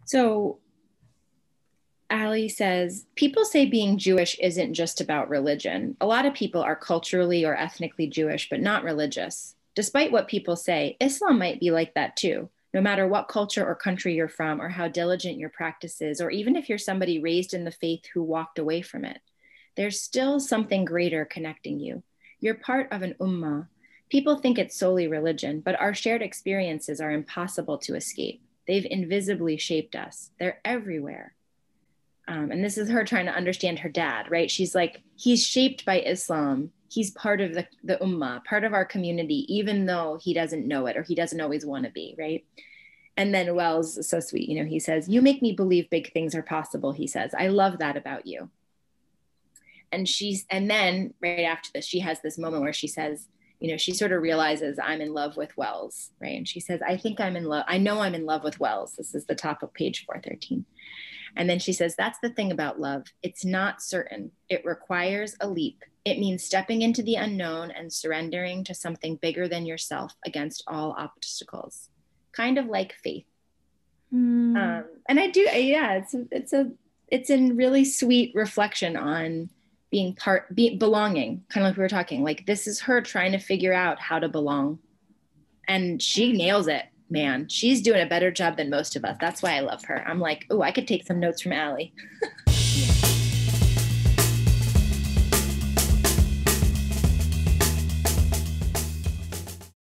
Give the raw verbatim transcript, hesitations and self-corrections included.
So Ali says, people say being Jewish isn't just about religion. A lot of people are culturally or ethnically Jewish, but not religious. Despite what people say, Islam might be like that too. No matter what culture or country you're from, or how diligent your practice is, or even if you're somebody raised in the faith who walked away from it, there's still something greater connecting you. You're part of an ummah. People think it's solely religion, but our shared experiences are impossible to escape. They've invisibly shaped us, they're everywhere. Um, and this is her trying to understand her dad, right? She's like, he's shaped by Islam. He's part of the, the ummah, part of our community, even though he doesn't know it or he doesn't always want to be, right? And then Wells is so sweet. You know, he says, you make me believe big things are possible, he says. I love that about you. And she's, and then right after this, she has this moment where she says, you know, she sort of realizes I'm in love with Wells, right? And she says, I think I'm in love. I know I'm in love with Wells. This is the top of page four thirteen. And then she says, that's the thing about love. It's not certain. It requires a leap. It means stepping into the unknown and surrendering to something bigger than yourself against all obstacles, kind of like faith. Mm. Um, and I do, yeah, it's, it's a, it's a really sweet reflection on being part, be, belonging, kind of like we were talking, like this is her trying to figure out how to belong. And she nails it. Man, she's doing a better job than most of us. That's why I love her. I'm like, oh, I could take some notes from Ali.